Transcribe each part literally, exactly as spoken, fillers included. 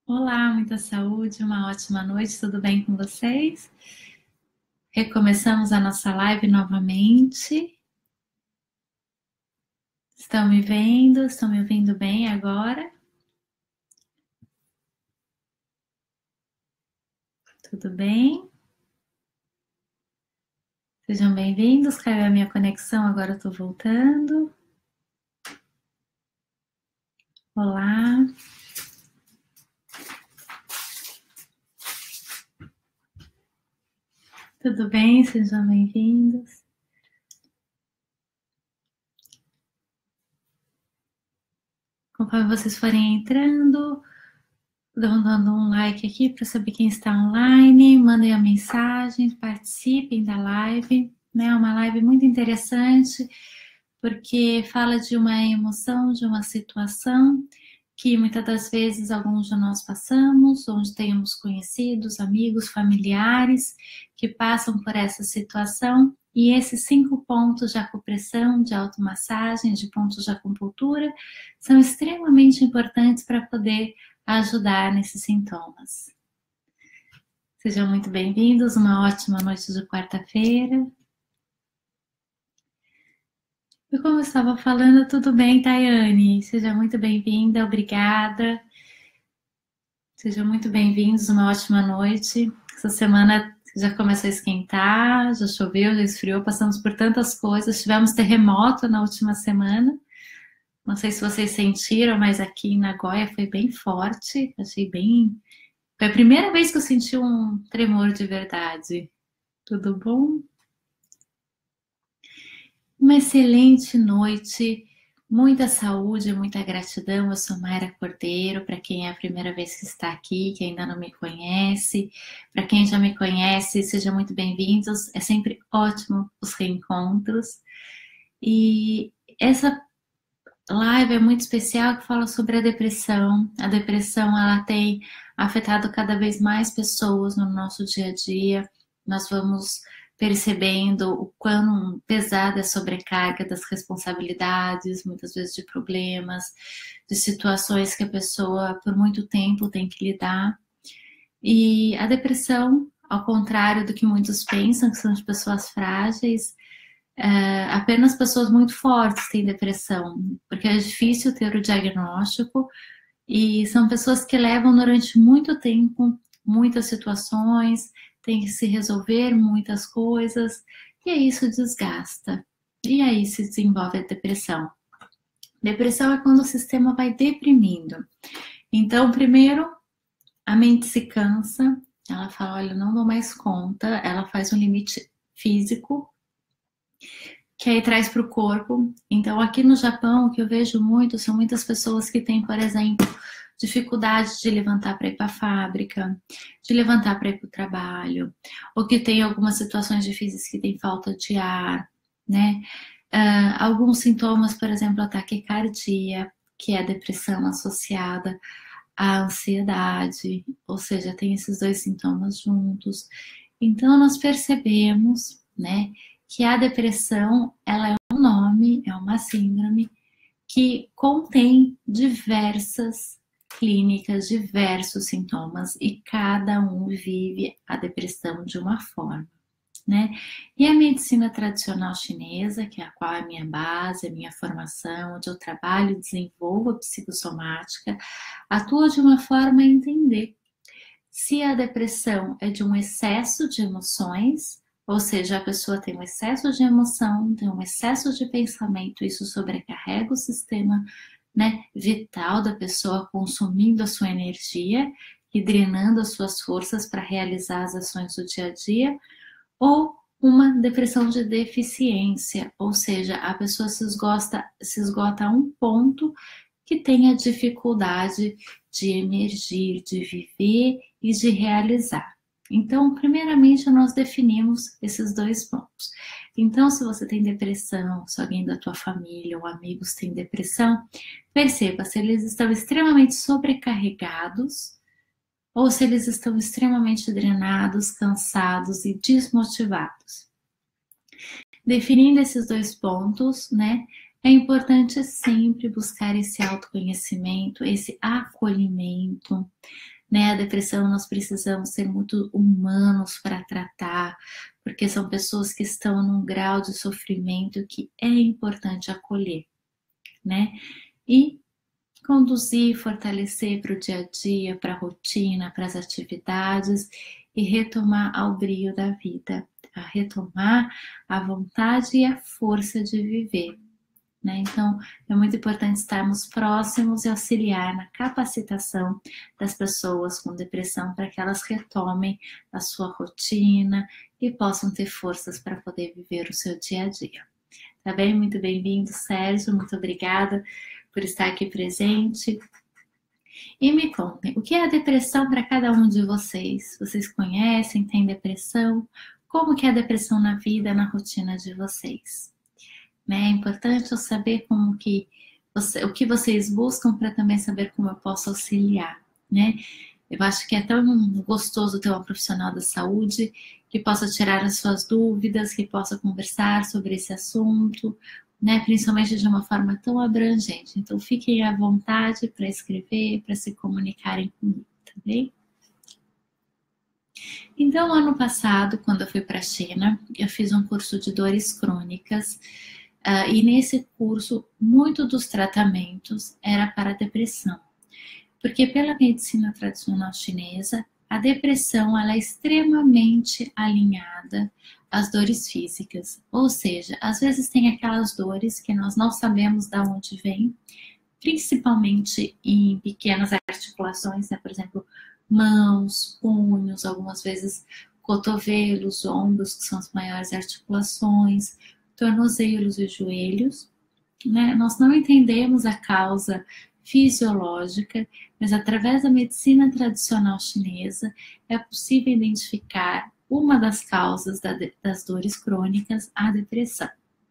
Olá, muita saúde, uma ótima noite, tudo bem com vocês? Recomeçamos a nossa live novamente. Estão me vendo? Estão me ouvindo bem agora? Tudo bem? Sejam bem-vindos. Caiu a minha conexão, agora eu tô voltando. Olá. Tudo bem? Sejam bem-vindos. Conforme vocês forem entrando, dando um like aqui para saber quem está online, mandem a mensagem, participem da live, né? Uma live muito interessante, porque fala de uma emoção, de uma situação que muitas das vezes alguns de nós passamos, onde temos conhecidos, amigos, familiares que passam por essa situação. E esses cinco pontos de acupressão, de automassagem, de pontos de acupuntura, são extremamente importantes para poder ajudar nesses sintomas. Sejam muito bem-vindos, uma ótima noite de quarta-feira. E como eu estava falando, tudo bem, Tayane? Seja muito bem-vinda, obrigada. Sejam muito bem-vindos, uma ótima noite. Essa semana já começou a esquentar, já choveu, já esfriou, passamos por tantas coisas. Tivemos terremoto na última semana. Não sei se vocês sentiram, mas aqui em Nagoya foi bem forte. Achei bem... Foi a primeira vez que eu senti um tremor de verdade. Tudo bom? Uma excelente noite, muita saúde, muita gratidão. Eu sou Mayra Cordeiro, para quem é a primeira vez que está aqui, que ainda não me conhece. Para quem já me conhece, sejam muito bem-vindos. É sempre ótimo os reencontros. E essa live é muito especial, que fala sobre a depressão. A depressão, ela tem afetado cada vez mais pessoas no nosso dia a dia. Nós vamos percebendo o quão pesada é a sobrecarga das responsabilidades, muitas vezes de problemas, de situações que a pessoa por muito tempo tem que lidar. E a depressão, ao contrário do que muitos pensam, que são de pessoas frágeis, é, apenas pessoas muito fortes têm depressão, porque é difícil ter o diagnóstico, e são pessoas que levam durante muito tempo muitas situações, tem que se resolver muitas coisas, e aí isso desgasta. E aí se desenvolve a depressão. Depressão é quando o sistema vai deprimindo. Então, primeiro, a mente se cansa, ela fala, olha, não dou mais conta, ela faz um limite físico, que aí traz para o corpo. Então, aqui no Japão, o que eu vejo muito são muitas pessoas que têm, por exemplo, dificuldade de levantar para ir para a fábrica, de levantar para ir para o trabalho, ou que tem algumas situações difíceis que tem falta de ar, né? Uh, alguns sintomas, por exemplo, a taquicardia, que é a depressão associada à ansiedade, ou seja, tem esses dois sintomas juntos. Então, nós percebemos, né, que a depressão, ela é um nome, é uma síndrome que contém diversas clínicas, diversos sintomas, e cada um vive a depressão de uma forma, né? E a medicina tradicional chinesa, que é a qual é a minha base, a minha formação, onde eu trabalho e desenvolvo a psicossomática, atua de uma forma a entender se a depressão é de um excesso de emoções, ou seja, a pessoa tem um excesso de emoção, tem um excesso de pensamento, isso sobrecarrega o sistema, né, vital da pessoa, consumindo a sua energia e drenando as suas forças para realizar as ações do dia a dia, ou uma depressão de deficiência, ou seja, a pessoa se esgota, se esgota a um ponto que tem a dificuldade de emergir, de viver e de realizar. Então, primeiramente, nós definimos esses dois pontos. Então, se você tem depressão, se alguém da tua família ou amigos tem depressão, perceba se eles estão extremamente sobrecarregados ou se eles estão extremamente drenados, cansados e desmotivados. Definindo esses dois pontos, né, É importante sempre buscar esse autoconhecimento, esse acolhimento, né? A depressão nós precisamos ser muito humanos para tratar, porque são pessoas que estão num grau de sofrimento que é importante acolher, né? E conduzir, fortalecer para o dia a dia, para a rotina, para as atividades e retomar ao brilho da vida, a retomar a vontade e a força de viver. Né? Então, é muito importante estarmos próximos e auxiliar na capacitação das pessoas com depressão para que elas retomem a sua rotina e possam ter forças para poder viver o seu dia a dia. Tá bem? Muito bem-vindo, Sérgio. Muito obrigada por estar aqui presente. E me contem, o que é a depressão para cada um de vocês? Vocês conhecem, têm depressão? Como que é a depressão na vida, na rotina de vocês? Né? É importante eu saber como que você, o que vocês buscam para também saber como eu posso auxiliar, né? Eu acho que é tão gostoso ter uma profissional da saúde que possa tirar as suas dúvidas, que possa conversar sobre esse assunto, né? Principalmente de uma forma tão abrangente. Então fiquem à vontade para escrever, para se comunicarem comigo, tá bem? Então, ano passado, quando eu fui para a China, eu fiz um curso de dores crônicas. Uh, e nesse curso, muito dos tratamentos era para a depressão. Porque pela medicina tradicional chinesa, a depressão ela é extremamente alinhada às dores físicas. Ou seja, às vezes tem aquelas dores que nós não sabemos de onde vem, principalmente em pequenas articulações, né? Por exemplo, mãos, punhos, algumas vezes cotovelos, ombros, que são as maiores articulações, tornozelos e joelhos, né? Nós não entendemos a causa fisiológica, mas através da medicina tradicional chinesa é possível identificar uma das causas das dores crônicas, a depressão.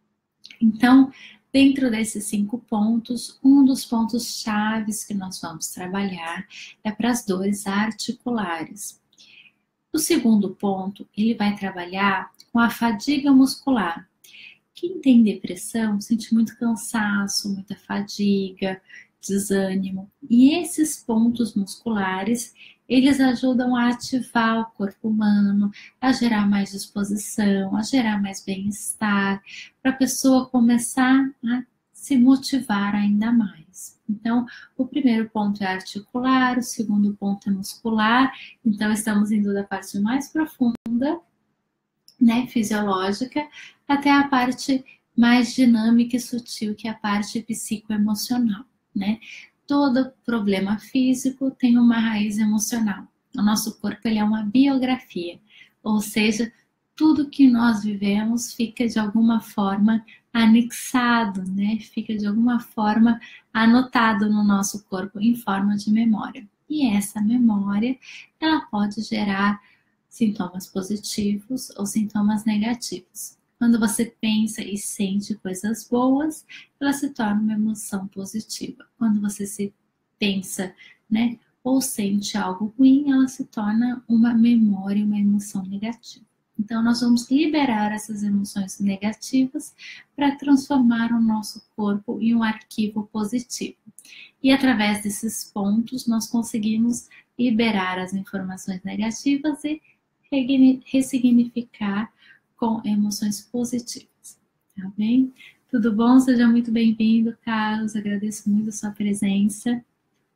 Então, dentro desses cinco pontos, um dos pontos chaves que nós vamos trabalhar é para as dores articulares. O segundo ponto, ele vai trabalhar com a fadiga muscular. Quem tem depressão sente muito cansaço, muita fadiga, desânimo. E esses pontos musculares, eles ajudam a ativar o corpo humano, a gerar mais disposição, a gerar mais bem-estar, para a pessoa começar a se motivar ainda mais. Então, o primeiro ponto é articular, o segundo ponto é muscular. Então, estamos indo da parte mais profunda, né, fisiológica, até a parte mais dinâmica e sutil, que é a parte psicoemocional, né? Todo problema físico tem uma raiz emocional. O nosso corpo ele é uma biografia, ou seja, tudo que nós vivemos fica de alguma forma anexado, né? Fica de alguma forma anotado no nosso corpo em forma de memória. E essa memória, ela pode gerar sintomas positivos ou sintomas negativos. Quando você pensa e sente coisas boas, ela se torna uma emoção positiva. Quando você se pensa, né, ou sente algo ruim, ela se torna uma memória, uma emoção negativa. Então, nós vamos liberar essas emoções negativas para transformar o nosso corpo em um arquivo positivo. E através desses pontos, nós conseguimos liberar as informações negativas e ressignificar com emoções positivas, tá bem? Tudo bom? Seja muito bem-vindo, Carlos, agradeço muito a sua presença.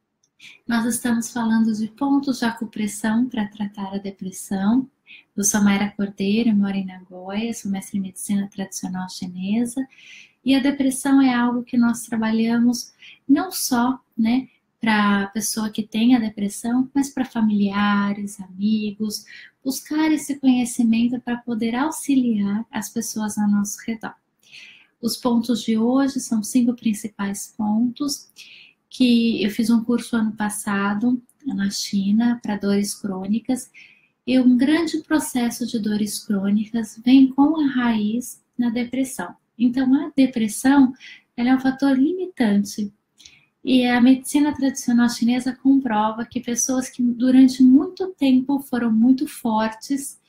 Nós estamos falando de pontos de acupressão para tratar a depressão. Eu sou Mayra Cordeiro, moro em Nagoya, sou mestre em medicina tradicional chinesa, e a depressão é algo que nós trabalhamos não só, né, para a pessoa que tem a depressão, mas para familiares, amigos, buscar esse conhecimento para poder auxiliar as pessoas ao nosso redor. Os pontos de hoje são cinco principais pontos que eu fiz um curso ano passado na China para dores crônicas, e um grande processo de dores crônicas vem com a raiz na depressão. Então, a depressão ela é um fator limitante. E a medicina tradicional chinesa comprova que pessoas que durante muito tempo foram muito fortes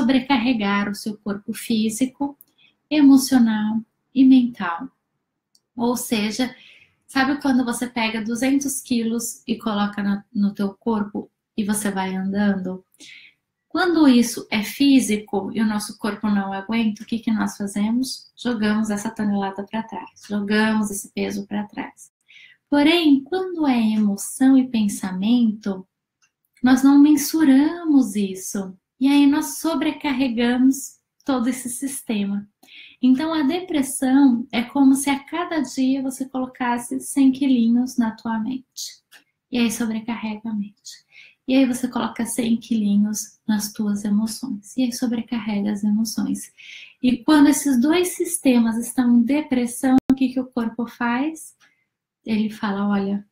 sobrecarregaram o seu corpo físico, emocional e mental. Ou seja, sabe quando você pega duzentos quilos e coloca no, no teu corpo e você vai andando? Quando isso é físico e o nosso corpo não aguenta, o que, que nós fazemos? Jogamos essa tonelada para trás, jogamos esse peso para trás. Porém, quando é emoção e pensamento, nós não mensuramos isso. E aí nós sobrecarregamos todo esse sistema. Então, a depressão é como se a cada dia você colocasse cem quilinhos na tua mente. E aí sobrecarrega a mente. E aí você coloca cem quilinhos nas tuas emoções. E aí sobrecarrega as emoções. E quando esses dois sistemas estão em depressão, o que, que o corpo faz? Ele fala, olha,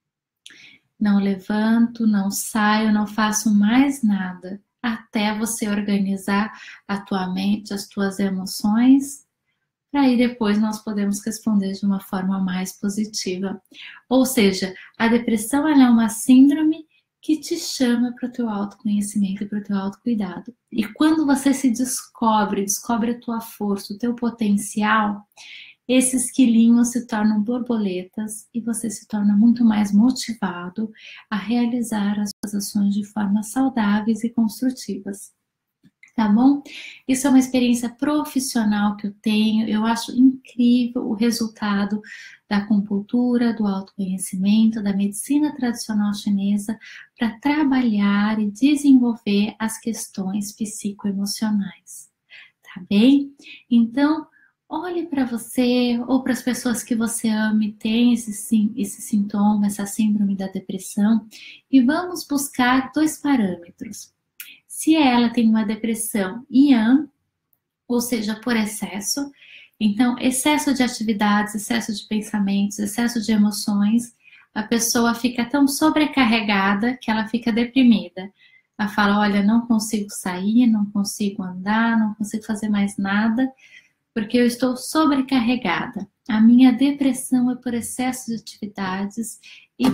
não levanto, não saio, não faço mais nada. Até você organizar a tua mente, as tuas emoções, para aí depois nós podemos responder de uma forma mais positiva. Ou seja, a depressão ela é uma síndrome que te chama para o teu autoconhecimento e para o teu autocuidado. E quando você se descobre, descobre a tua força, o teu potencial, esses quilinhos se tornam borboletas e você se torna muito mais motivado a realizar as suas ações de forma saudáveis e construtivas. Tá bom? Isso é uma experiência profissional que eu tenho, eu acho incrível o resultado da acupuntura, do autoconhecimento, da medicina tradicional chinesa para trabalhar e desenvolver as questões psicoemocionais, tá bem? Então, olhe para você ou para as pessoas que você ama e tem esse, esse sintoma, essa síndrome da depressão, e vamos buscar dois parâmetros. Se ela tem uma depressão Yang, ou seja, por excesso, então excesso de atividades, excesso de pensamentos, excesso de emoções, a pessoa fica tão sobrecarregada que ela fica deprimida. Ela fala, olha, não consigo sair, não consigo andar, não consigo fazer mais nada, porque eu estou sobrecarregada. A minha depressão é por excesso de atividades e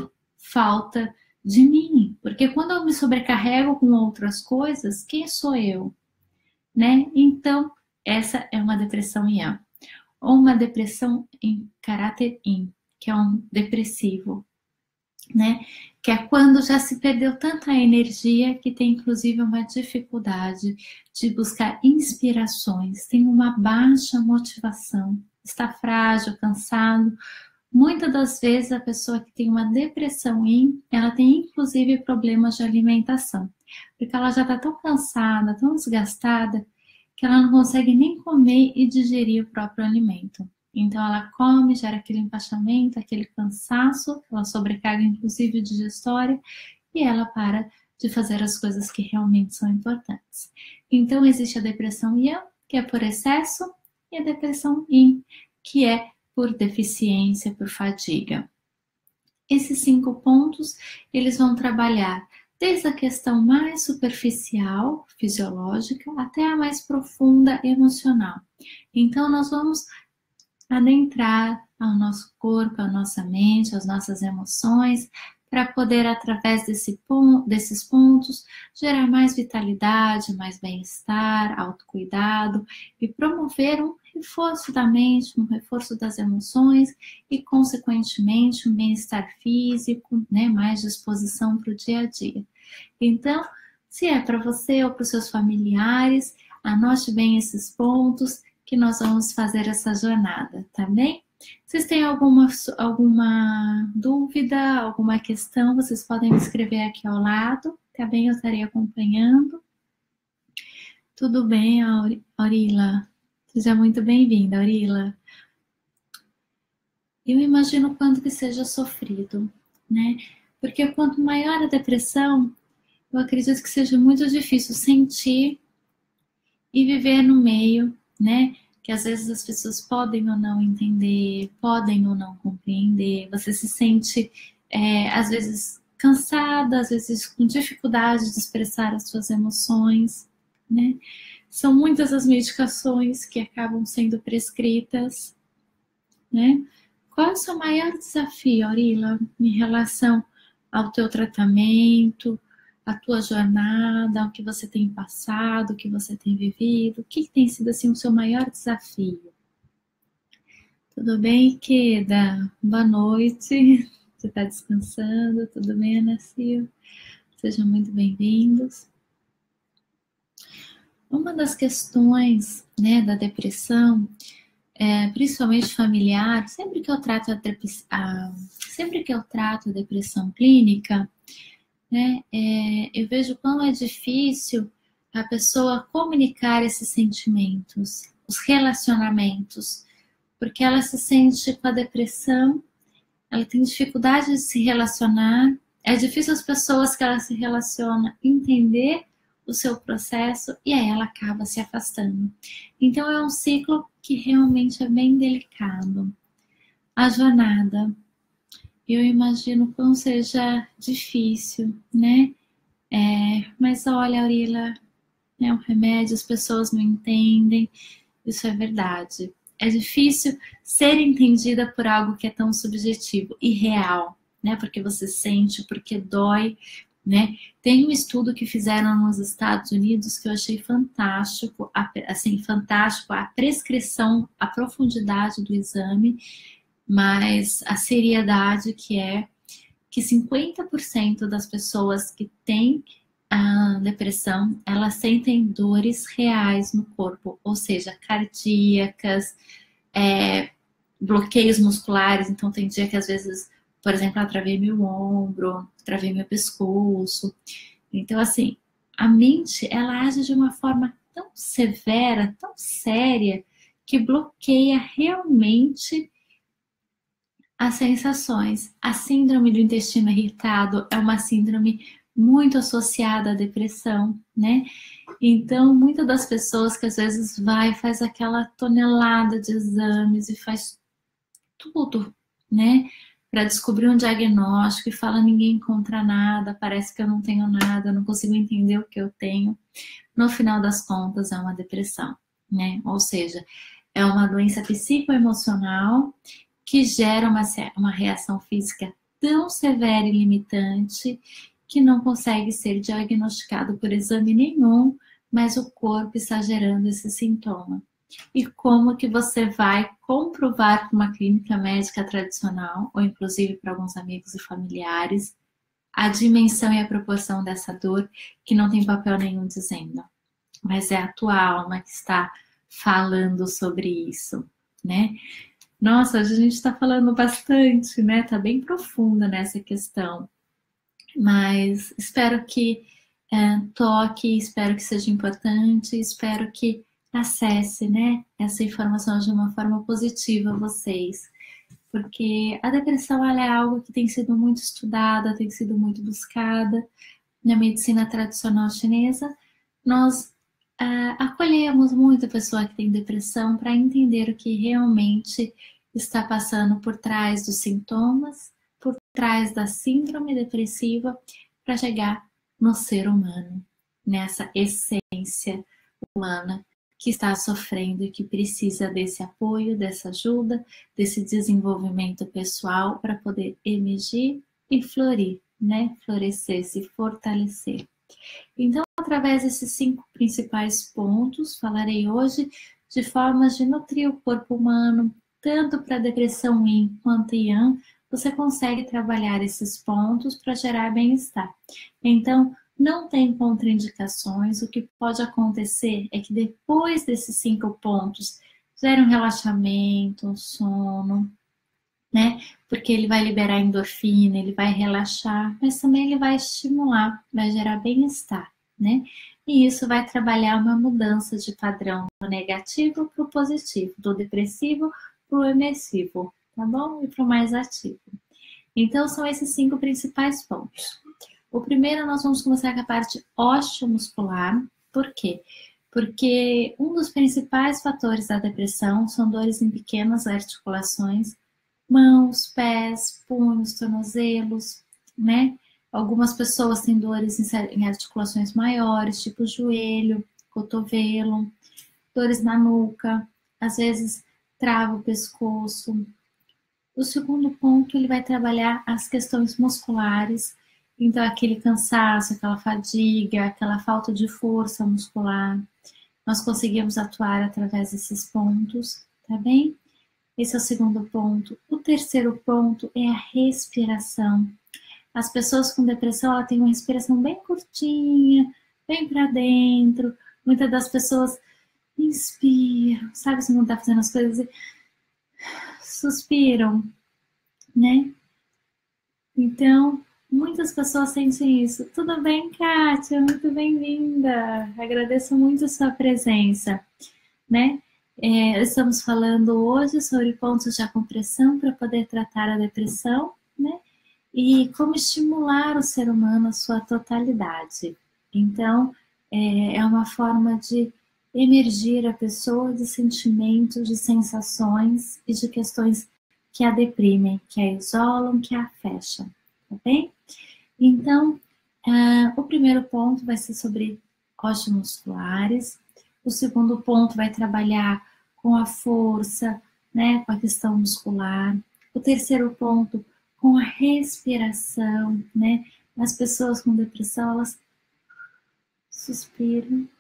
falta de mim, porque quando eu me sobrecarrego com outras coisas, quem sou eu? Né? Então, essa é uma depressão Yang. Ou uma depressão em caráter Yin, que é um depressivo, né? Que é quando já se perdeu tanta energia que tem inclusive uma dificuldade de buscar inspirações, tem uma baixa motivação, está frágil, cansado. Muitas das vezes a pessoa que tem uma depressão Yin, ela tem inclusive problemas de alimentação, porque ela já está tão cansada, tão desgastada, que ela não consegue nem comer e digerir o próprio alimento. Então ela come, gera aquele empachamento, aquele cansaço, ela sobrecarga inclusive o digestório e ela para de fazer as coisas que realmente são importantes. Então existe a depressão Yang, que é por excesso, e a depressão Yin, que é por deficiência, por fadiga. Esses cinco pontos, eles vão trabalhar desde a questão mais superficial, fisiológica, até a mais profunda, emocional. Então, nós vamos adentrar ao nosso corpo, à nossa mente, às nossas emoções, para poder, através desse ponto, desses pontos, gerar mais vitalidade, mais bem-estar, autocuidado e promover um reforço da mente, um reforço das emoções e, consequentemente, um bem-estar físico, né, mais disposição para o dia a dia. Então, se é para você ou para os seus familiares, anote bem esses pontos que nós vamos fazer essa jornada, tá bem? Vocês têm alguma, alguma dúvida, alguma questão, vocês podem me escrever aqui ao lado, tá bem? Eu estarei acompanhando. Tudo bem, Aurila? Seja muito bem-vinda, Aurila. Eu imagino quanto que seja sofrido, né? Porque quanto maior a depressão, eu acredito que seja muito difícil sentir e viver no meio, né? Que às vezes as pessoas podem ou não entender, podem ou não compreender, você se sente, é, às vezes, cansada, às vezes com dificuldade de expressar as suas emoções, né? São muitas as medicações que acabam sendo prescritas, né? Qual é o seu maior desafio, Aurila, em relação ao teu tratamento, a tua jornada, o que você tem passado, o que você tem vivido, o que tem sido assim o seu maior desafio? Tudo bem, Queda? Boa noite. Você está descansando? Tudo bem, Ana Silva? Sejam muito bem-vindos. Uma das questões, né, da depressão, é, principalmente familiar, sempre que eu trato a, a, sempre que eu trato a depressão clínica, né, é, eu vejo quão é difícil a pessoa comunicar esses sentimentos, os relacionamentos, porque ela se sente com a depressão, ela tem dificuldade de se relacionar, é difícil as pessoas que ela se relaciona entender o seu processo e aí ela acaba se afastando. Então é um ciclo que realmente é bem delicado. A jornada, eu imagino quão seja difícil, né? É, mas olha, Aurila, é um remédio, as pessoas não entendem, isso é verdade. É difícil ser entendida por algo que é tão subjetivo e real, né? Porque você sente, porque dói, né? Tem um estudo que fizeram nos Estados Unidos que eu achei fantástico, assim, fantástico a prescrição, a profundidade do exame, mas a seriedade que é que cinquenta por cento das pessoas que têm a depressão, elas sentem dores reais no corpo, ou seja, cardíacas, é, bloqueios musculares. Então tem dia que às vezes, por exemplo, eu travei meu ombro, travei meu pescoço. Então assim, a mente ela age de uma forma tão severa, tão séria, que bloqueia realmente as sensações. A síndrome do intestino irritado é uma síndrome muito associada à depressão, né? Então, muitas das pessoas que às vezes vai, faz aquela tonelada de exames e faz tudo, né? Para descobrir um diagnóstico e fala ninguém encontra nada, parece que eu não tenho nada, eu não consigo entender o que eu tenho. No final das contas, é uma depressão, né? Ou seja, é uma doença psicoemocional que gera uma, uma reação física tão severa e limitante que não consegue ser diagnosticado por exame nenhum, mas o corpo está gerando esse sintoma. E como que você vai comprovar para uma clínica médica tradicional, ou inclusive para alguns amigos e familiares, a dimensão e a proporção dessa dor que não tem papel nenhum dizendo, mas é a tua alma que está falando sobre isso, né? Nossa, a gente está falando bastante, né? Tá bem profunda nessa questão, mas espero que é, toque, espero que seja importante, espero que acesse, né, essa informação de uma forma positiva a vocês, porque a depressão ela é algo que tem sido muito estudada, tem sido muito buscada na medicina tradicional chinesa. Nós uh, acolhemos muita pessoa que tem depressão para entender o que realmente está passando por trás dos sintomas, por trás da síndrome depressiva, para chegar no ser humano, nessa essência humana que está sofrendo e que precisa desse apoio, dessa ajuda, desse desenvolvimento pessoal para poder emergir e florir, né? Florescer, se fortalecer. Então, através desses cinco principais pontos, falarei hoje de formas de nutrir o corpo humano, tanto para depressão yin quanto yang, você consegue trabalhar esses pontos para gerar bem-estar. Então, não tem contraindicações, o que pode acontecer é que depois desses cinco pontos, gera um relaxamento, um sono, né? Porque ele vai liberar endorfina, ele vai relaxar, mas também ele vai estimular, vai gerar bem-estar, né? E isso vai trabalhar uma mudança de padrão do negativo para o positivo, do depressivo para o emersivo, tá bom? E para o mais ativo. Então, são esses cinco principais pontos. O primeiro, nós vamos começar com a parte osteomuscular. Por quê? Porque um dos principais fatores da depressão são dores em pequenas articulações, mãos, pés, punhos, tornozelos, né? Algumas pessoas têm dores em articulações maiores, tipo joelho, cotovelo, dores na nuca, às vezes trava o pescoço. O segundo ponto, ele vai trabalhar as questões musculares, então aquele cansaço, aquela fadiga, aquela falta de força muscular. Nós conseguimos atuar através desses pontos, tá bem? Esse é o segundo ponto. O terceiro ponto é a respiração. As pessoas com depressão, ela tem uma respiração bem curtinha, bem para dentro. Muitas das pessoas inspiram, sabe, se não tá fazendo as coisas e suspiram, né? Então, muitas pessoas sentem isso. Tudo bem, Kátia? Muito bem-vinda. Agradeço muito a sua presença, né? É, estamos falando hoje sobre pontos de acupressão para poder tratar a depressão, né? E como estimular o ser humano à sua totalidade. Então, é, é uma forma de emergir a pessoa de sentimentos, de sensações e de questões que a deprimem, que a isolam, que a fecham, tá bem? Então, uh, o primeiro ponto vai ser sobre ossos musculares. O segundo ponto vai trabalhar com a força, né, com a questão muscular. O terceiro ponto, com a respiração, né? As pessoas com depressão, elas suspiram,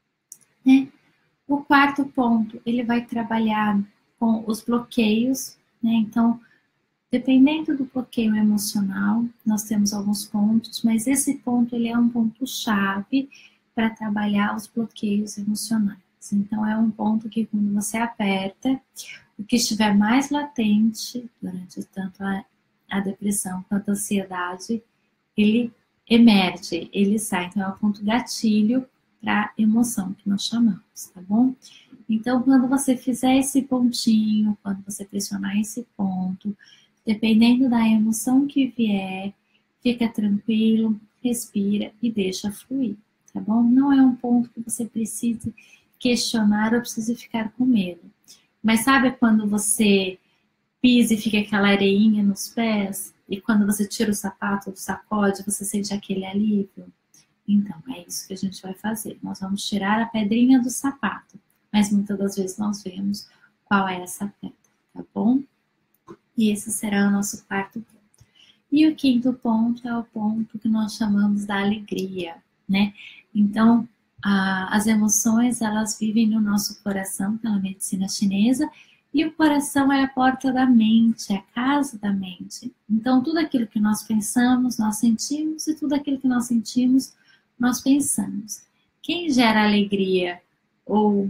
né? O quarto ponto, ele vai trabalhar com os bloqueios, né? Então, dependendo do bloqueio emocional, nós temos alguns pontos, mas esse ponto, ele é um ponto chave para trabalhar os bloqueios emocionais. Então, é um ponto que quando você aperta, o que estiver mais latente durante tanto a, a depressão quanto a ansiedade, ele emerge, ele sai. Então, é o ponto gatilho para a emoção que nós chamamos, tá bom? Então, quando você fizer esse pontinho, quando você pressionar esse ponto, dependendo da emoção que vier, fica tranquilo, respira e deixa fluir, tá bom? Não é um ponto que você precise questionar ou precise ficar com medo. Mas sabe quando você pisa e fica aquela areinha nos pés? E quando você tira o sapato do sacode, você sente aquele alívio? Então, é isso que a gente vai fazer. Nós vamos tirar a pedrinha do sapato. Mas muitas das vezes nós vemos qual é essa pedra, tá bom? E esse será o nosso quarto ponto. E o quinto ponto é o ponto que nós chamamos da alegria, né? Então, a, as emoções, elas vivem no nosso coração, pela medicina chinesa, e o coração é a porta da mente, é a casa da mente. Então, tudo aquilo que nós pensamos, nós sentimos, e tudo aquilo que nós sentimos, nós pensamos. Quem gera alegria ou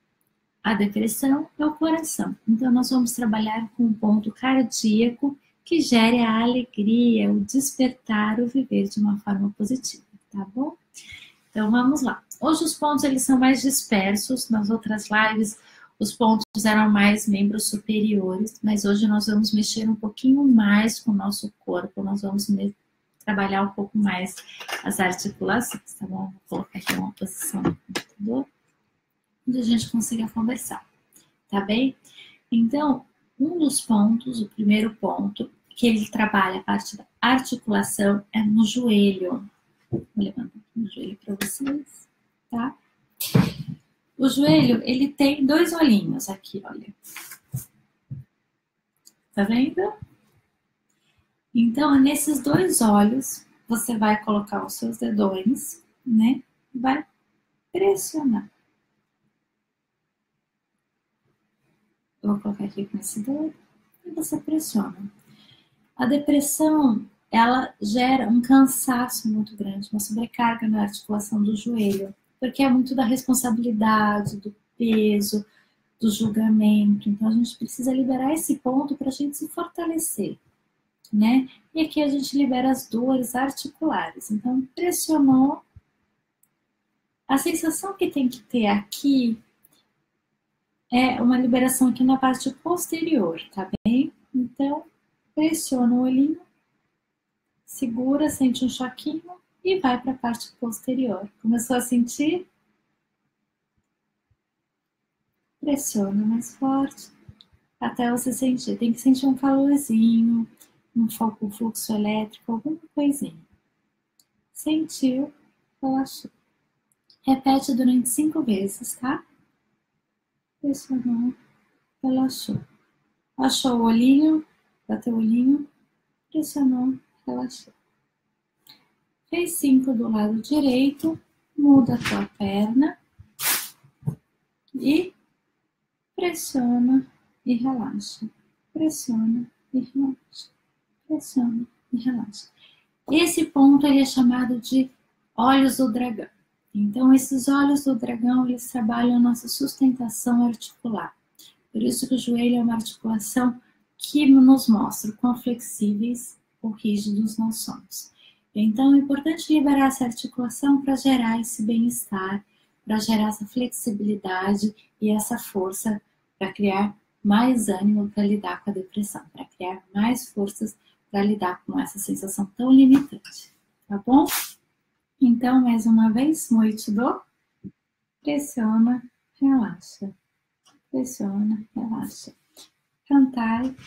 a depressão é o coração. Então, nós vamos trabalhar com um ponto cardíaco que gere a alegria, o despertar, o viver de uma forma positiva, tá bom? Então, vamos lá. Hoje os pontos, eles são mais dispersos. Nas outras lives, os pontos eram mais membros superiores, mas hoje nós vamos mexer um pouquinho mais com o nosso corpo, nós vamos trabalhar um pouco mais as articulações, tá bom? Vou colocar aqui uma posição no computador, onde a gente consiga conversar, tá bem? Então, um dos pontos, o primeiro ponto, que ele trabalha a parte da articulação é no joelho. Vou levantar aqui o joelho para vocês, tá? O joelho, ele tem dois olhinhos aqui, olha. Tá vendo? Então, nesses dois olhos, você vai colocar os seus dedões, né? Vai pressionar. Eu vou colocar aqui com esse dedo e você pressiona. A depressão, ela gera um cansaço muito grande, uma sobrecarga na articulação do joelho, porque é muito da responsabilidade, do peso, do julgamento. Então, a gente precisa liberar esse ponto para a gente se fortalecer, né? E aqui a gente libera as dores articulares. Então, pressionou. A sensação que tem que ter aqui é uma liberação aqui na parte posterior, tá bem? Então, pressiona o olhinho, segura, sente um choquinho e vai para a parte posterior. Começou a sentir? Pressiona mais forte até você sentir. Tem que sentir um calorzinho, um fluxo elétrico, alguma coisinha. Sentiu, relaxou. Repete durante cinco vezes, tá? Pressionou, relaxou. Achou o olhinho, bateu o olhinho, pressionou, relaxou. Fez cinco do lado direito, muda a tua perna e pressiona, e relaxa. Pressiona e relaxa. Pressiona e relaxa. Esse ponto ele é chamado de olhos do dragão. Então, esses olhos do dragão, eles trabalham a nossa sustentação articular. Por isso que o joelho é uma articulação que nos mostra o quão flexíveis ou rígidos nós somos. Então, é importante liberar essa articulação para gerar esse bem-estar, para gerar essa flexibilidade e essa força para criar mais ânimo para lidar com a depressão, para criar mais forças para lidar com essa sensação tão limitante, tá bom? Então, mais uma vez, Moichido, pressiona, relaxa, pressiona, relaxa. Cantai,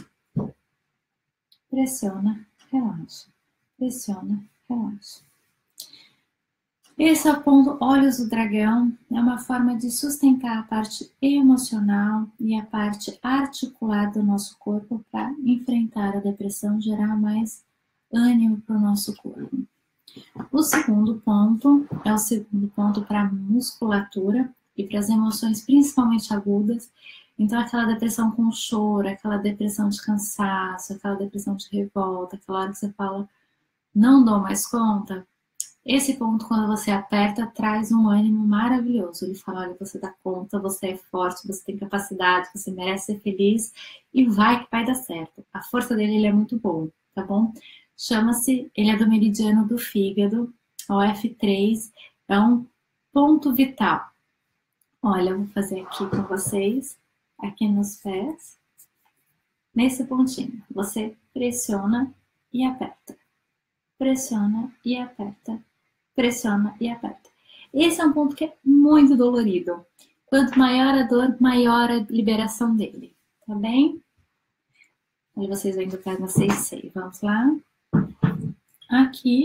pressiona, relaxa, pressiona, relaxa. Esse é o ponto olhos do dragão, é uma forma de sustentar a parte emocional e a parte articular do nosso corpo para enfrentar a depressão, gerar mais ânimo para o nosso corpo. O segundo ponto é o segundo ponto para a musculatura e para as emoções principalmente agudas. Então aquela depressão com choro, aquela depressão de cansaço, aquela depressão de revolta, aquela hora que você fala, não dou mais conta. Esse ponto, quando você aperta, traz um ânimo maravilhoso. Ele fala, olha, você dá conta, você é forte, você tem capacidade, você merece ser feliz e vai que vai dar certo. A força dele ele é muito bom, tá bom? Chama-se, ele é do meridiano do fígado, o F três, é um ponto vital. Olha, eu vou fazer aqui com vocês, aqui nos pés, nesse pontinho. Você pressiona e aperta. Pressiona e aperta. Pressiona e aperta. Esse é um ponto que é muito dolorido. Quanto maior a dor, maior a liberação dele. Tá bem? Aí vocês vêm do pé na seis seis. Vamos lá. Aqui.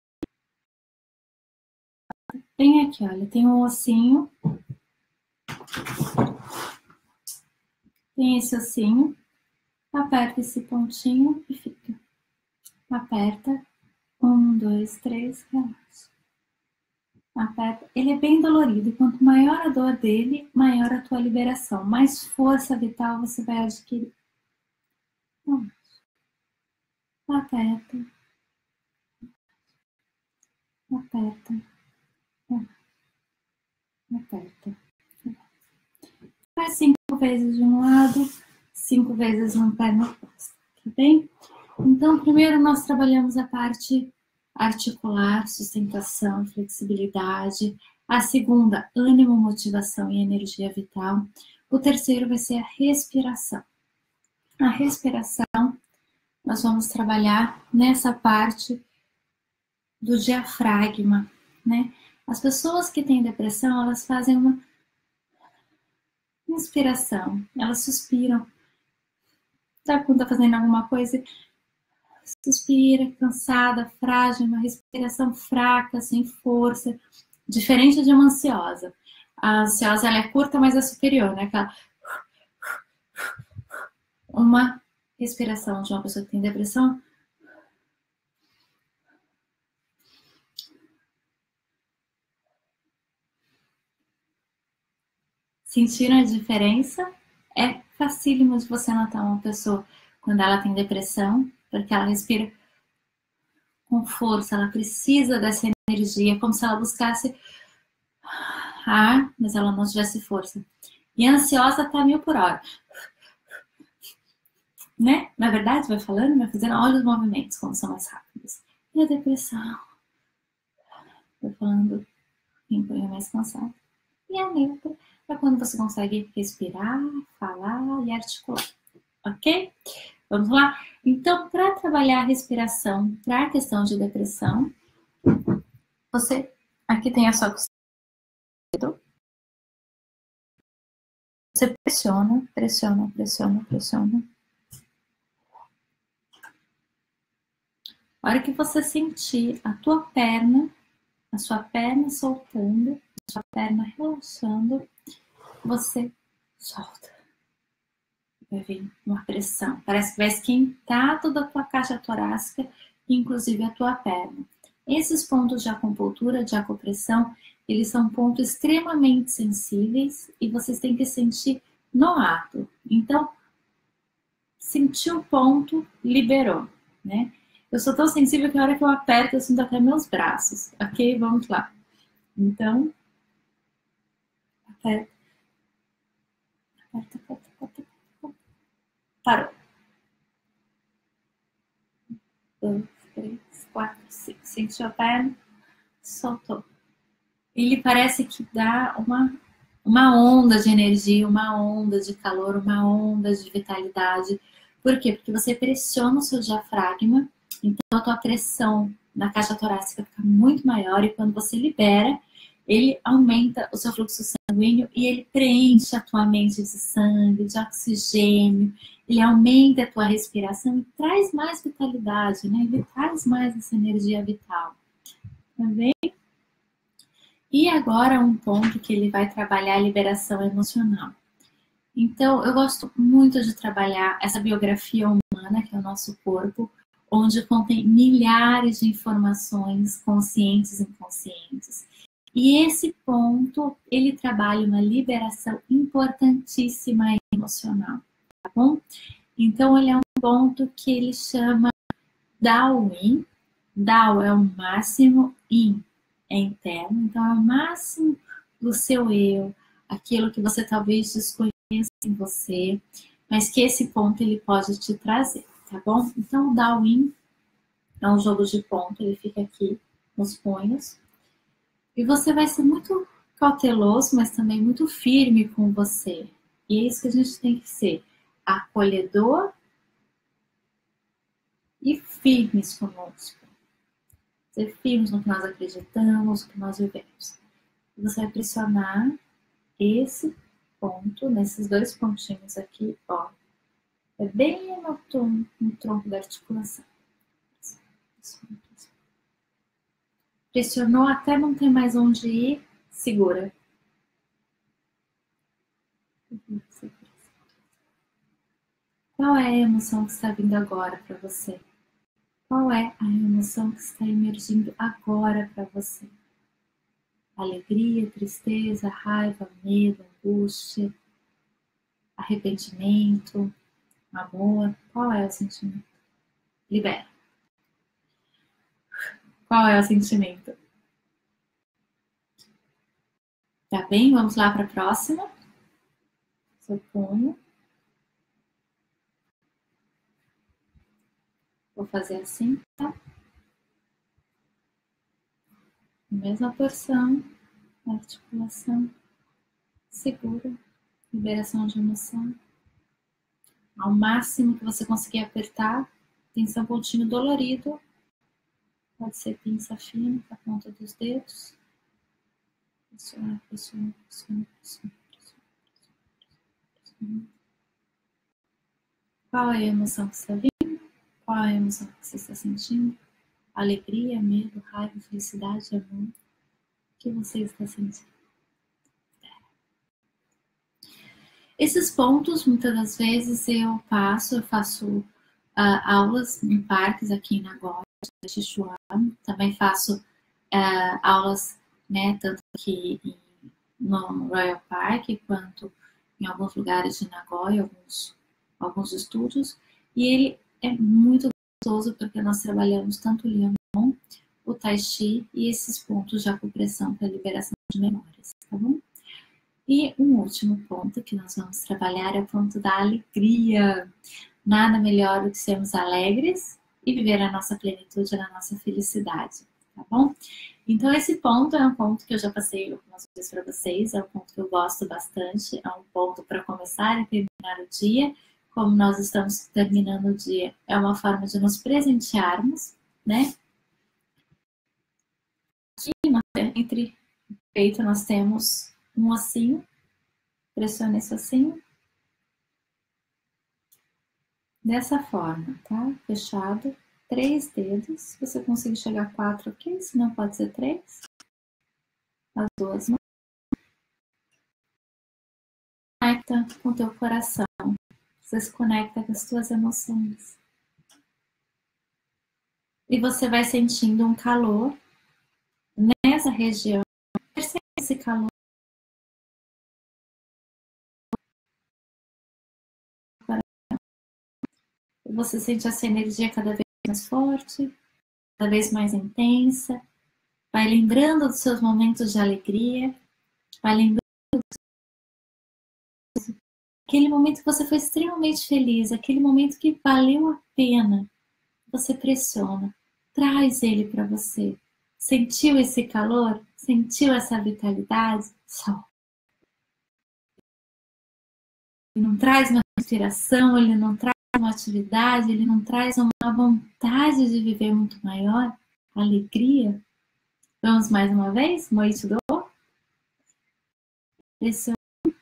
Tem aqui, olha. Tem um ossinho. Tem esse ossinho. Aperta esse pontinho e fica. Aperta. Um, dois, três, relaxa. Aperta. Ele é bem dolorido. E quanto maior a dor dele, maior a tua liberação. Mais força vital você vai adquirir. Relaxa. Aperta. Aperta. Aperta. Faz cinco vezes de um lado, cinco vezes no pé no oposto. Tá bem? Então, primeiro nós trabalhamos a parte articular, sustentação, flexibilidade. A segunda, ânimo, motivação e energia vital. O terceiro vai ser a respiração. A respiração, nós vamos trabalhar nessa parte do diafragma, né? As pessoas que têm depressão, elas fazem uma inspiração, elas suspiram. Sabe quando tá fazendo alguma coisa? Suspira, cansada, frágil, uma respiração fraca, sem força, diferente de uma ansiosa. A ansiosa ela é curta, mas é superior, né? Aquela... Uma respiração de uma pessoa que tem depressão. Sentiram a diferença? É facílimo de você notar uma pessoa quando ela tem depressão, porque ela respira com força, ela precisa dessa energia, como se ela buscasse ar, mas ela não tivesse força. E a ansiosa tá mil por hora. Né? Na verdade, vai falando, vai fazendo, olha os movimentos, como são mais rápidos. E a depressão? Vai falando, quem põe mais cansado. E a neutra é quando você consegue respirar, falar e articular. Ok? Vamos lá? Então, para trabalhar a respiração, para a questão de depressão, você, aqui tem a sua costela. Você pressiona, pressiona, pressiona, pressiona. A hora que você sentir a tua perna, a sua perna soltando, a sua perna relaxando, você solta. Vai vir uma pressão. Parece que vai esquentar toda a tua caixa torácica, inclusive a tua perna. Esses pontos de acupuntura, de acupressão, eles são pontos extremamente sensíveis e vocês têm que sentir no ato. Então, sentiu o ponto, liberou, né? Eu sou tão sensível que a hora que eu aperto, eu sinto até meus braços, ok? Vamos lá. Então, aperta, aperta, aperta, aperta, aperta. Parou. Dois, três, quatro, cinco. Sentiu a perna, soltou. Ele parece que dá uma, uma onda de energia, uma onda de calor, uma onda de vitalidade. Por quê? Porque você pressiona o seu diafragma, então a tua pressão na caixa torácica fica muito maior e quando você libera, ele aumenta o seu fluxo sanguíneo e ele preenche a tua mente de sangue, de oxigênio, ele aumenta a tua respiração e traz mais vitalidade, né? Ele traz mais essa energia vital. Tá bem? E agora um ponto que ele vai trabalhar a liberação emocional. Então, eu gosto muito de trabalhar essa biografia humana, que é o nosso corpo, onde contém milhares de informações conscientes e inconscientes. E esse ponto, ele trabalha uma liberação importantíssima emocional, tá bom? Então, ele é um ponto que ele chama Dao-in. Dao é o máximo, In é interno, então é o máximo do seu eu, aquilo que você talvez desconheça em você, mas que esse ponto ele pode te trazer, tá bom? Então o Dao-in é um jogo de ponto, ele fica aqui nos punhos, e você vai ser muito cauteloso, mas também muito firme com você. E é isso que a gente tem que ser, acolhedor e firmes conosco. Ser firmes no que nós acreditamos, no que nós vivemos. E você vai pressionar esse ponto, nesses dois pontinhos aqui, ó. É bem no, tom, no tronco da articulação. Pressionou até não ter mais onde ir, segura. Qual é a emoção que está vindo agora para você? Qual é a emoção que está emergindo agora para você? Alegria, tristeza, raiva, medo, angústia, arrependimento, amor. Qual é o sentimento? Libera. Qual é o sentimento? Tá bem? Vamos lá para a próxima. Seu punho. Vou fazer assim, tá? Mesma porção, articulação, segura, liberação de emoção. Ao máximo que você conseguir apertar, tensão pontinho dolorido. Pode ser pinça fina, com a ponta dos dedos. Pressiona, pressiona, pressiona, pressiona, pressiona. Qual é a emoção que está vindo? Qual é a emoção que você está sentindo? Alegria, medo, raiva, felicidade, amor. O que você está sentindo? Esses pontos, muitas das vezes, eu passo, eu faço uh, aulas em parques aqui em Nagoya, Sichuan. Também faço uh, aulas, né, tanto aqui em, no Royal Park, quanto em alguns lugares de Nagoya, alguns, alguns estúdios. E ele é muito gostoso porque nós trabalhamos tanto o Liangong, o Tai Chi e esses pontos de acupressão para liberação de memórias, tá bom? E um último ponto que nós vamos trabalhar é o ponto da alegria. Nada melhor do que sermos alegres e viver a nossa plenitude, a nossa felicidade, tá bom? Então esse ponto é um ponto que eu já passei algumas vezes para vocês, é um ponto que eu gosto bastante, é um ponto para começar e terminar o dia. Como nós estamos terminando o dia, é uma forma de nos presentearmos, né? Aqui entre o peito nós temos um ossinho, pressione esse ossinho. Dessa forma, tá? Fechado. Três dedos. Se você conseguir chegar a quatro, ok? Se não, pode ser três. As duas mãos. Conecta com o teu coração. Você se conecta com as tuas emoções. E você vai sentindo um calor nessa região. Percebe esse calor. Você sente essa energia cada vez mais forte, cada vez mais intensa. Vai lembrando dos seus momentos de alegria. Vai lembrando aquele momento que você foi extremamente feliz, aquele momento que valeu a pena. Você pressiona, traz ele para você. Sentiu esse calor? Sentiu essa vitalidade? Solta. Ele não traz uma inspiração, ele não traz uma atividade, ele não traz uma vontade de viver muito maior, alegria. Vamos mais uma vez? Moito do. Pressiona.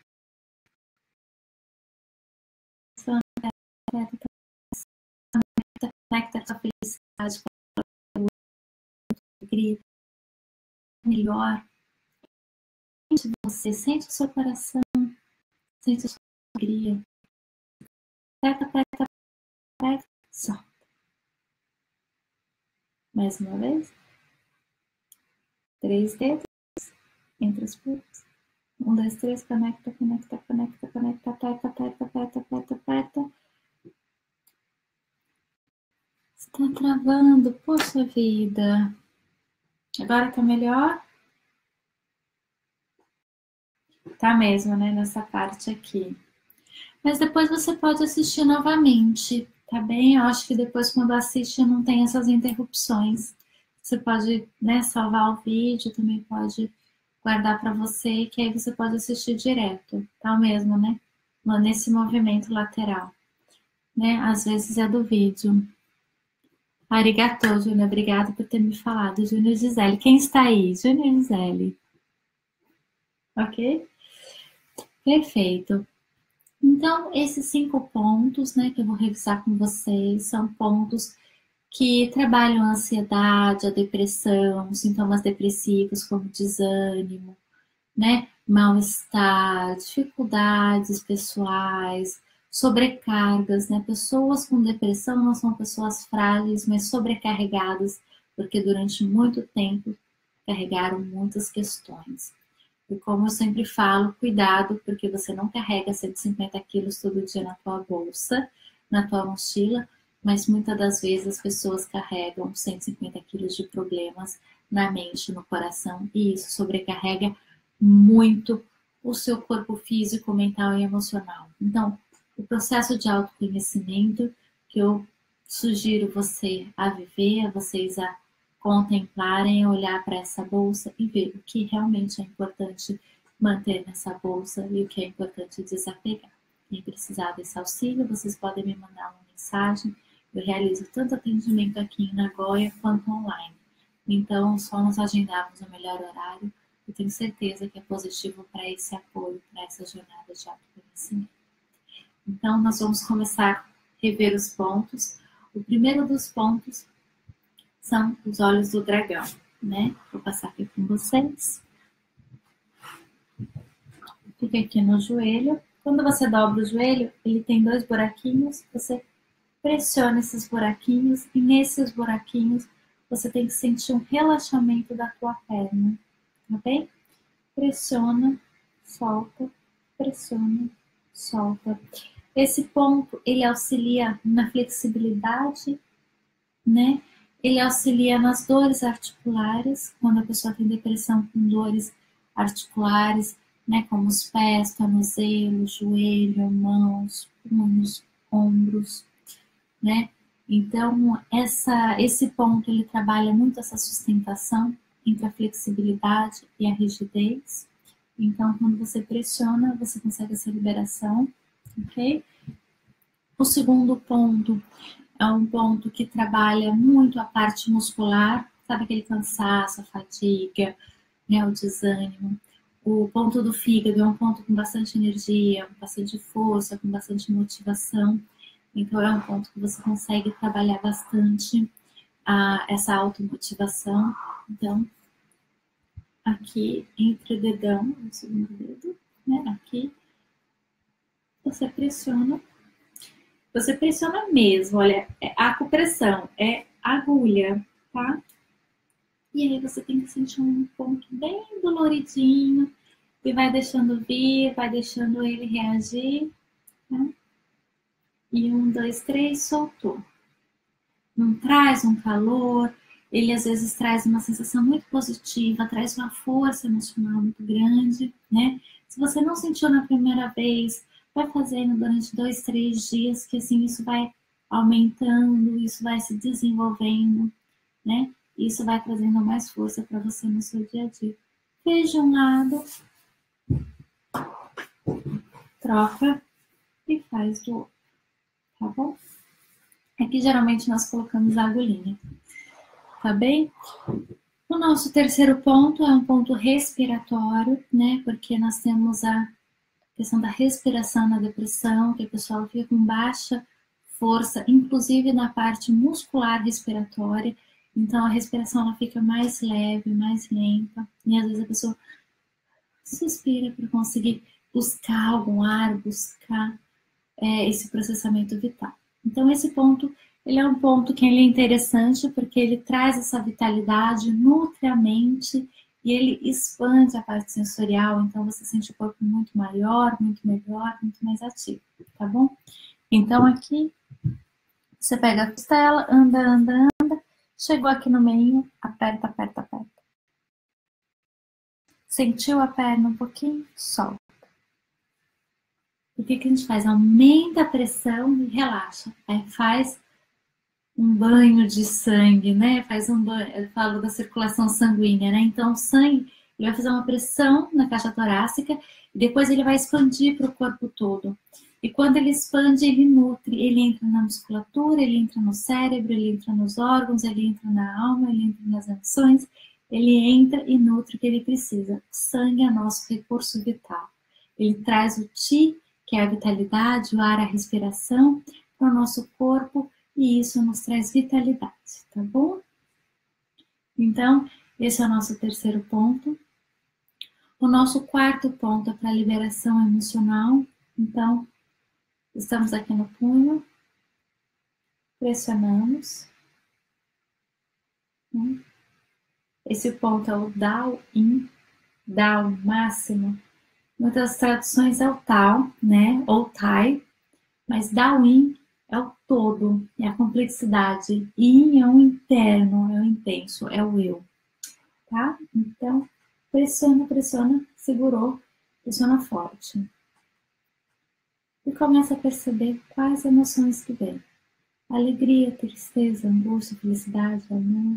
Conecta com a felicidade, com a alegria. Melhor. Sente você, sente o seu coração, sente a sua alegria. Aperta, aperta, aperta, solta. Mais uma vez. Três dedos entre os pulsos. Um, dois, três, conecta, conecta, conecta, conecta, aperta, aperta, aperta, aperta, aperta. Está travando, poxa vida. Agora tá melhor? Tá mesmo, né? Nessa parte aqui. Mas depois você pode assistir novamente, tá bem? Eu acho que depois quando assiste não tem essas interrupções. Você pode, né, salvar o vídeo, também pode guardar para você, que aí você pode assistir direto, tá mesmo, né? Nesse movimento lateral, né? Às vezes é do vídeo. Arigatou, Júnior. Obrigada por ter me falado. Júnior Gisele. Quem está aí? Júnior Gisele. Ok? Perfeito. Então, esses cinco pontos, né, que eu vou revisar com vocês, são pontos que trabalham a ansiedade, a depressão, sintomas depressivos como desânimo, né, mal-estar, dificuldades pessoais, sobrecargas, né? Pessoas com depressão não são pessoas frágeis, mas sobrecarregadas, porque durante muito tempo carregaram muitas questões. E como eu sempre falo, cuidado, porque você não carrega cento e cinquenta quilos todo dia na tua bolsa, na tua mochila, mas muitas das vezes as pessoas carregam cento e cinquenta quilos de problemas na mente, no coração, e isso sobrecarrega muito o seu corpo físico, mental e emocional. Então, o processo de autoconhecimento que eu sugiro você a viver, a vocês a contemplarem, olhar para essa bolsa e ver o que realmente é importante manter nessa bolsa e o que é importante desapegar. Quem precisar desse auxílio, vocês podem me mandar uma mensagem. Eu realizo tanto atendimento aqui em Nagoya quanto online. Então, só nos agendarmos o melhor horário. Eu tenho certeza que é positivo para esse apoio, para essa jornada de autoconhecimento. Então, nós vamos começar a rever os pontos. O primeiro dos pontos são os olhos do dragão, né? Vou passar aqui com vocês. Fica aqui no joelho. Quando você dobra o joelho, ele tem dois buraquinhos. Você pressiona esses buraquinhos e nesses buraquinhos você tem que sentir um relaxamento da tua perna, tá bem? Pressiona, solta, pressiona, solta. Esse ponto, ele auxilia na flexibilidade, né? Ele auxilia nas dores articulares, quando a pessoa tem depressão com dores articulares, né? Como os pés, tornozelo, joelho, mãos, punhos, ombros, né? Então, essa, esse ponto, ele trabalha muito essa sustentação entre a flexibilidade e a rigidez. Então, quando você pressiona, você consegue essa liberação, ok? O segundo ponto é um ponto que trabalha muito a parte muscular, sabe aquele cansaço, a fadiga, né, o desânimo. O ponto do fígado é um ponto com bastante energia, com bastante força, com bastante motivação. Então, é um ponto que você consegue trabalhar bastante a, essa automotivação. Então, aqui entre o dedão, o segundo dedo, né, aqui, você pressiona. Você pressiona mesmo, olha, é acupressão, é agulha, tá? E aí você tem que sentir um ponto bem doloridinho e vai deixando vir, vai deixando ele reagir, tá? E um, dois, três, soltou. Não traz um calor, ele às vezes traz uma sensação muito positiva, traz uma força emocional muito grande, né? Se você não sentiu na primeira vez, vai fazendo durante dois, três dias, que assim isso vai aumentando, isso vai se desenvolvendo, né? Isso vai trazendo mais força para você no seu dia a dia. Fez de um lado, troca e faz do outro, tá bom? Aqui geralmente nós colocamos a agulhinha, tá bem? O nosso terceiro ponto é um ponto respiratório, né? Porque nós temos a questão da respiração na depressão, que o pessoal fica com baixa força, inclusive na parte muscular respiratória. Então a respiração ela fica mais leve, mais lenta, e às vezes a pessoa suspira para conseguir buscar algum ar, buscar é, esse processamento vital. Então esse ponto, ele é um ponto que ele é interessante porque ele traz essa vitalidade, nutre a mente e ele expande a parte sensorial, então você sente o corpo muito maior, muito melhor, muito mais ativo, tá bom? Então aqui, você pega a costela, anda, anda, anda, chegou aqui no meio, aperta, aperta, aperta. Sentiu a perna um pouquinho? Solta. O que, que a gente faz? Aumenta a pressão e relaxa. Aí faz um banho de sangue, né? Faz um banho, eu falo da circulação sanguínea, né? Então o sangue, ele vai fazer uma pressão na caixa torácica e depois ele vai expandir para o corpo todo. E quando ele expande, ele nutre, ele entra na musculatura, ele entra no cérebro, ele entra nos órgãos, ele entra na alma, ele entra nas emoções, ele entra e nutre o que ele precisa. O sangue é nosso recurso vital. Ele traz o Ti, que é a vitalidade, o ar, a respiração, para o nosso corpo, e isso nos traz vitalidade, tá bom? Então, esse é o nosso terceiro ponto. O nosso quarto ponto é para a liberação emocional. Então, estamos aqui no punho, pressionamos. Esse ponto é o Dao-In, Dao máximo. Muitas traduções é o Tao, né? Ou Tai, mas Dao-In é o todo, é a complexidade. Yin é o interno, é o intenso, é o eu. Tá? Então, pressiona, pressiona, segurou, pressiona forte. E começa a perceber quais emoções que vêm. Alegria, tristeza, angústia, felicidade, amor.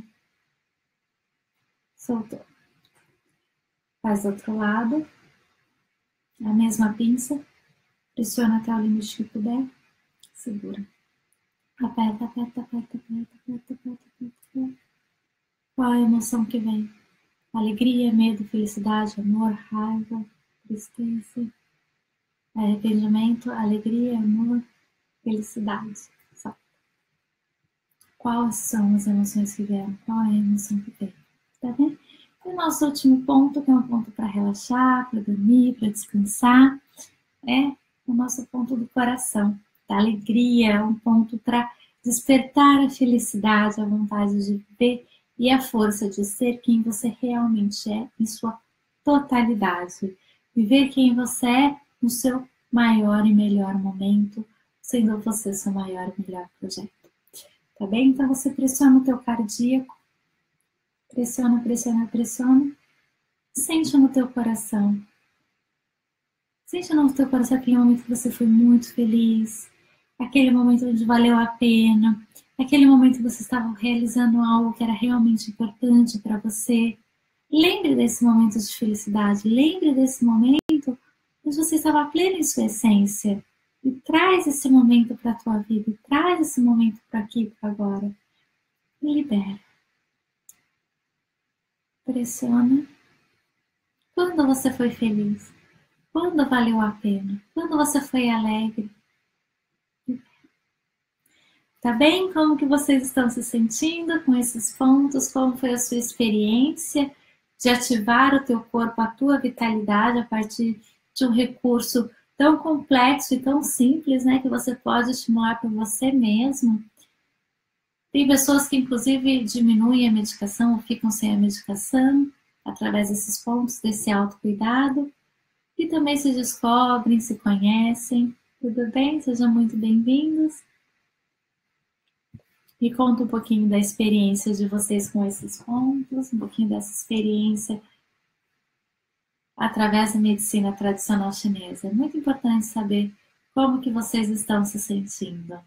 Soltou. Faz do outro lado. A mesma pinça. Pressiona até o limite que puder. Segura. Aperta, aperta, aperta, aperta, aperta, aperta, aperta, aperta. Qual é a emoção que vem? Alegria, medo, felicidade, amor, raiva, tristeza, arrependimento, alegria, amor, felicidade. Só. Quais são as emoções que vieram? Qual é a emoção que vem? Tá bem? E o nosso último ponto, que é um ponto para relaxar, para dormir, para descansar, é o nosso ponto do coração, da alegria, é um ponto para despertar a felicidade, a vontade de viver e a força de ser quem você realmente é em sua totalidade. Viver quem você é no seu maior e melhor momento, sendo você seu maior e melhor projeto. Tá bem? Então você pressiona o teu cardíaco, pressiona, pressiona, pressiona, sente no teu coração. Sente no teu coração aquele momento que você foi muito feliz, aquele momento onde valeu a pena, aquele momento que você estava realizando algo que era realmente importante para você. Lembre desse momento de felicidade, lembre desse momento onde você estava pleno em sua essência. E traz esse momento para a tua vida, e traz esse momento para aqui, para agora. E libera. Pressiona. Quando você foi feliz? Quando valeu a pena? Quando você foi alegre? Tá bem? Como que vocês estão se sentindo com esses pontos? Como foi a sua experiência de ativar o teu corpo, a tua vitalidade a partir de um recurso tão complexo e tão simples, né? Que você pode estimular por você mesmo. Tem pessoas que inclusive diminuem a medicação ou ficam sem a medicação através desses pontos, desse autocuidado. E também se descobrem, se conhecem. Tudo bem? Sejam muito bem-vindos. Me conta um pouquinho da experiência de vocês com esses pontos, um pouquinho dessa experiência através da medicina tradicional chinesa. É muito importante saber como que vocês estão se sentindo.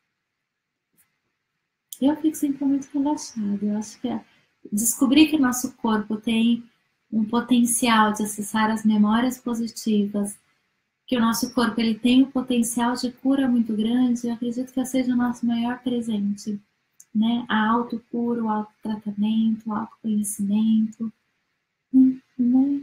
Eu fico sempre muito relaxada. Eu acho que descobrir que o nosso corpo tem um potencial de acessar as memórias positivas, que o nosso corpo ele tem um potencial de cura muito grande, eu acredito que seja o nosso maior presente, né? A autocura, o autotratamento, o autoconhecimento, né?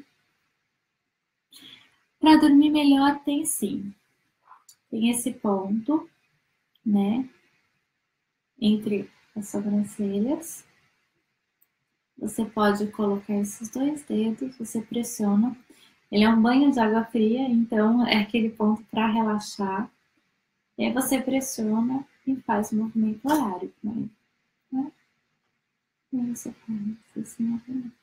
Para dormir melhor tem sim, tem esse ponto, né? Entre as sobrancelhas, você pode colocar esses dois dedos, você pressiona. Ele é um banho de água fria, então é aquele ponto para relaxar. E aí você pressiona e faz o movimento horário, né? E aí você faz esse movimento.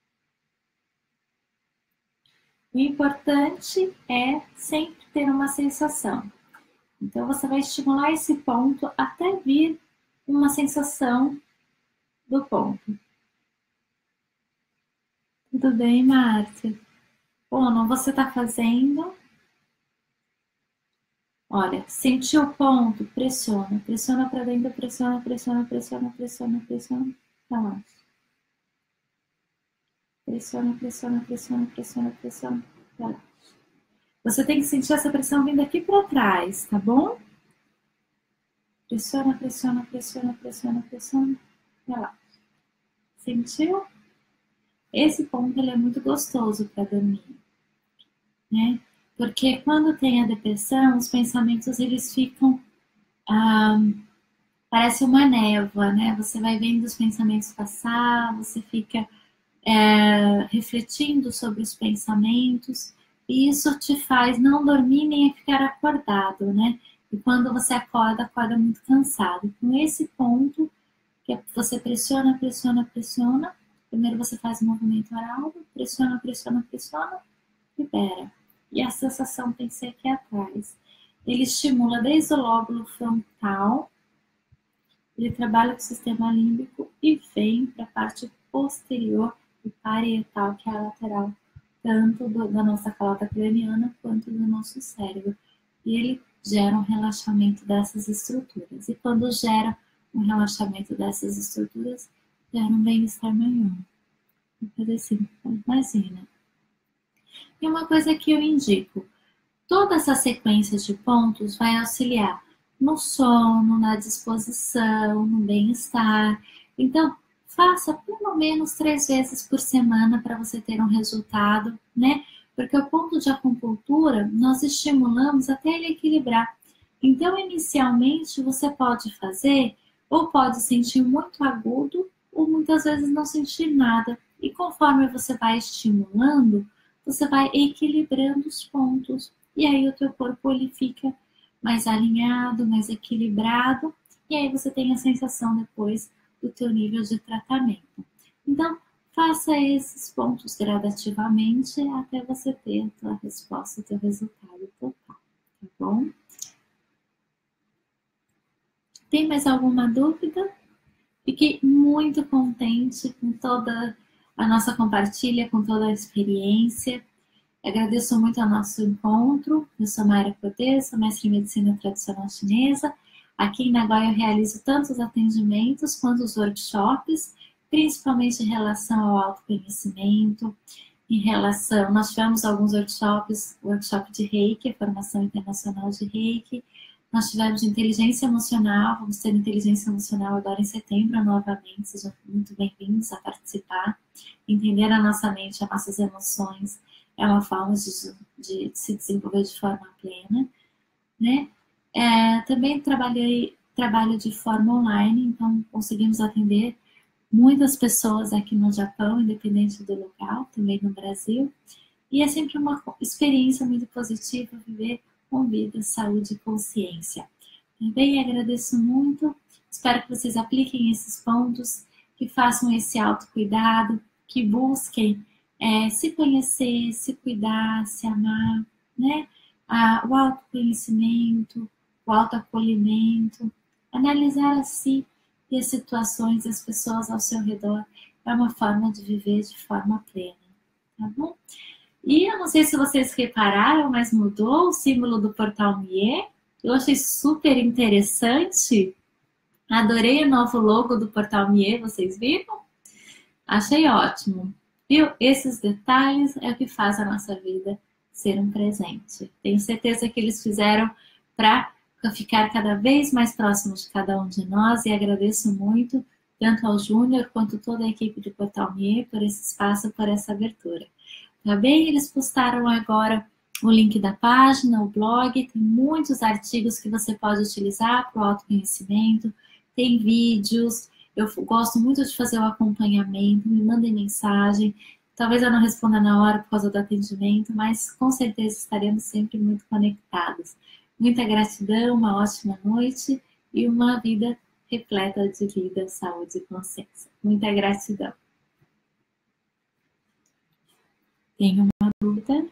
O importante é sempre ter uma sensação. Então você vai estimular esse ponto até vir uma sensação do ponto. Tudo bem, Márcia? Ono, você está fazendo? Olha, sentiu o ponto? Pressiona. Pressiona para dentro, pressiona, pressiona, pressiona, pressiona, pressiona. Relaxa. Pressiona, pressiona, pressiona, pressiona, pressiona. Relaxa. Você tem que sentir essa pressão vindo aqui para trás, tá bom? Pressiona, pressiona, pressiona, pressiona, pressiona. Relaxa. Sentiu? Esse ponto ele é muito gostoso para dormir, né? Porque quando tem a depressão, os pensamentos eles ficam ah, parece uma névoa, né? Você vai vendo os pensamentos passar, você fica é, refletindo sobre os pensamentos, e isso te faz não dormir nem ficar acordado, né? E quando você acorda, acorda muito cansado. Com esse ponto, que você pressiona, pressiona, pressiona, primeiro você faz o movimento oral, pressiona, pressiona, pressiona, libera. E a sensação tem que ser aqui atrás. Ele estimula desde o lóbulo frontal, ele trabalha com o sistema límbico e vem para a parte posterior e parietal, que é a lateral, tanto do, da nossa calota craniana quanto do nosso cérebro. E ele gera um relaxamento dessas estruturas. E quando gera um relaxamento dessas estruturas, gera um bem-estar maior. Vou fazer assim, imagina. E uma coisa que eu indico, toda essa sequência de pontos vai auxiliar no sono, na disposição, no bem-estar. Então, faça pelo menos três vezes por semana para você ter um resultado, né? Porque o ponto de acupuntura, nós estimulamos até ele equilibrar. Então, inicialmente, você pode fazer, ou pode sentir muito agudo, ou muitas vezes não sentir nada. E conforme você vai estimulando, você vai equilibrando os pontos. E aí o teu corpo ele fica mais alinhado, mais equilibrado, e aí você tem a sensação depois do teu nível de tratamento. Então, faça esses pontos gradativamente até você ter a tua resposta, o teu resultado total, tá bom? Tem mais alguma dúvida? Fiquei muito contente com toda a nossa compartilha, com toda a experiência. Agradeço muito ao nosso encontro. Eu sou Mayra Cortez, sou mestre em medicina tradicional chinesa. Aqui em Nagoya eu realizo tanto os atendimentos quanto os workshops, principalmente em relação ao autoconhecimento, em relação... Nós tivemos alguns workshops, workshop de Reiki, a formação internacional de Reiki. Nós tivemos de inteligência emocional, vamos ter inteligência emocional agora em setembro novamente. Sejam muito bem-vindos a participar. Entender a nossa mente, as nossas emoções, é uma forma de, de, de se desenvolver de forma plena, né? É, também trabalhei, trabalho de forma online, então conseguimos atender muitas pessoas aqui no Japão, independente do local, também no Brasil, e é sempre uma experiência muito positiva viver com vida, saúde e consciência. Também agradeço muito, espero que vocês apliquem esses pontos, que façam esse autocuidado, que busquem É, se conhecer, se cuidar, se amar, né? a, o autoconhecimento, o autoacolhimento, analisar a si e as situações, as pessoas ao seu redor, é uma forma de viver de forma plena, tá bom? E eu não sei se vocês repararam, mas mudou o símbolo do Portal Mier. Eu achei super interessante. Adorei o novo logo do Portal Mier, vocês viram? Achei ótimo. Viu? Esses detalhes é o que faz a nossa vida ser um presente. Tenho certeza que eles fizeram para ficar cada vez mais próximos de cada um de nós e agradeço muito, tanto ao Júnior quanto toda a equipe do Portal Mier por esse espaço, por essa abertura. Tá bem? Eles postaram agora o link da página, o blog, tem muitos artigos que você pode utilizar para o autoconhecimento, tem vídeos, eu gosto muito de fazer o acompanhamento, me mandem mensagem, talvez eu não responda na hora por causa do atendimento, mas com certeza estaremos sempre muito conectados. Muita gratidão, uma ótima noite e uma vida repleta de vida, saúde e consciência. Muita gratidão. Tenho uma dúvida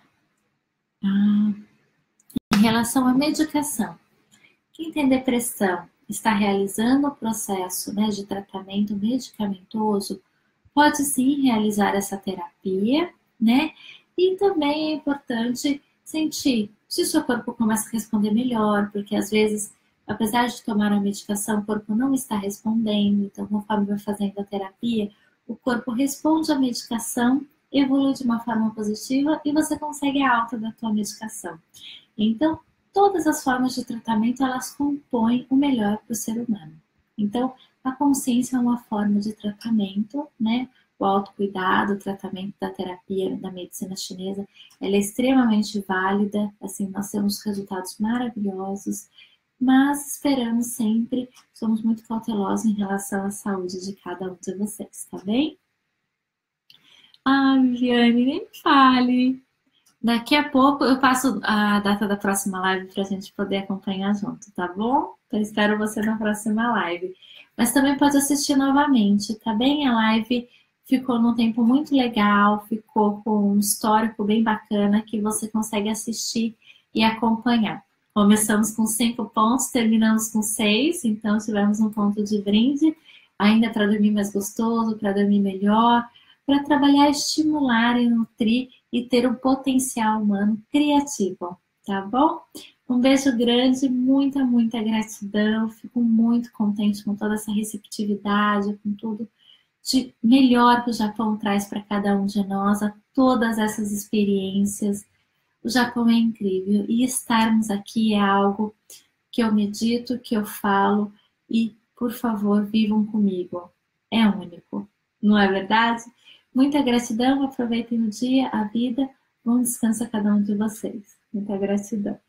ah, em relação à medicação. Quem tem depressão está realizando o processo, né, de tratamento medicamentoso, pode sim realizar essa terapia, né? E também é importante sentir se o seu corpo começa a responder melhor, porque às vezes, apesar de tomar a medicação, o corpo não está respondendo, então conforme vai fazendo a terapia, o corpo responde à medicação, evolui de uma forma positiva e você consegue a alta da tua medicação. Então, todas as formas de tratamento, elas compõem o melhor para o ser humano. Então, a consciência é uma forma de tratamento, né? O autocuidado, o tratamento da terapia, da medicina chinesa, ela é extremamente válida, assim, nós temos resultados maravilhosos, mas esperamos sempre, somos muito cautelosos em relação à saúde de cada um de vocês, tá bem? Ah, Viviane, nem fale! Daqui a pouco eu passo a data da próxima live para a gente poder acompanhar junto, tá bom? Então espero você na próxima live. Mas também pode assistir novamente, tá bem? A live ficou num tempo muito legal, ficou com um histórico bem bacana que você consegue assistir e acompanhar. Começamos com cinco pontos, terminamos com seis, então tivemos um ponto de brinde, ainda para dormir mais gostoso, para dormir melhor, para trabalhar, estimular e nutrir e ter um potencial humano criativo, tá bom? Um beijo grande, muita, muita gratidão. Fico muito contente com toda essa receptividade, com tudo de melhor que o Japão traz para cada um de nós, a todas essas experiências. O Japão é incrível e estarmos aqui é algo que eu medito, que eu falo e, por favor, vivam comigo. É único, não é verdade? Muita gratidão, aproveitem o dia, a vida, bom descanso a cada um de vocês. Muita gratidão.